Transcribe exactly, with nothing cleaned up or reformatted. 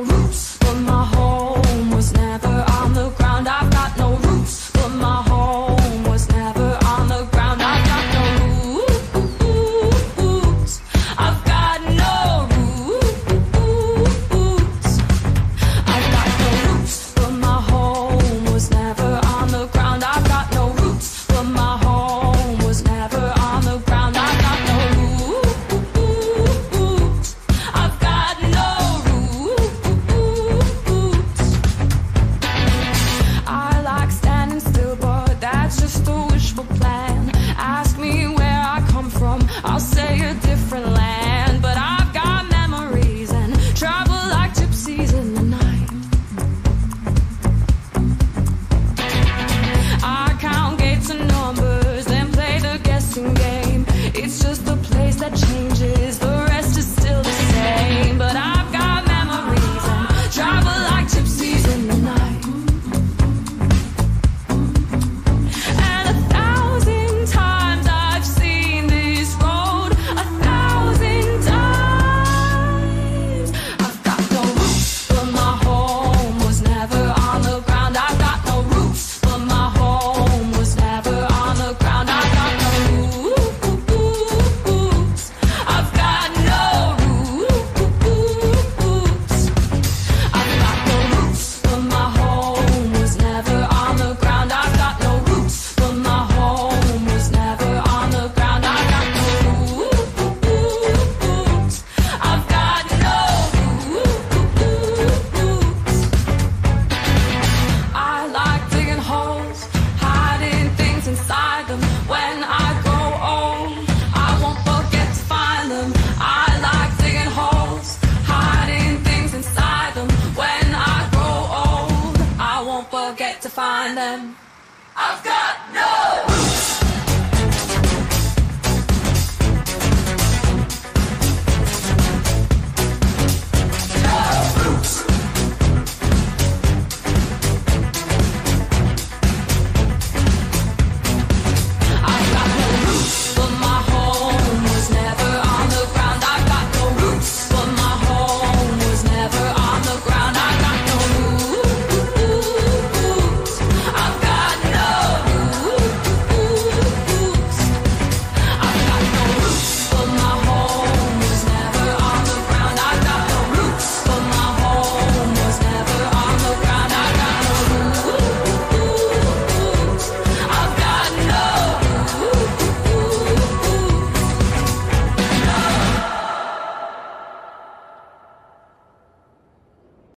roots, but my home was never on the ground. I've got no roots, but my home was never on the ground. I've got no roots. I've got no roots. I've got no roots, but my home was never on the ground. I've got no roots, but my home was never on the ground. I've got no roots. I've got no roots. I like standing still, but that's just a wishful plan. Ask me where I come from, I'll say a different land. But I've got memories and travel like gypsies in the night. I count gates and numbers, then play the guessing game. It's just the place that changes, the rest is still the same. But I've got memories and travel like gypsies in the night. And a thousand times I've seen this road, a thousand times. I've got no roots, but my home was never on the ground. I've got no roots, but my home was never on the ground. I've got no roots. I've got no roots. I've got no roots, but my home was never on the ground. I've got no roots, but my home was never on the ground. I've got no roots. I've got no roots. I like digging holes, hiding things inside them. When I grow old, I won't forget to find them. I like digging holes, hiding things inside them. When I grow old, I won't forget to find them. I've got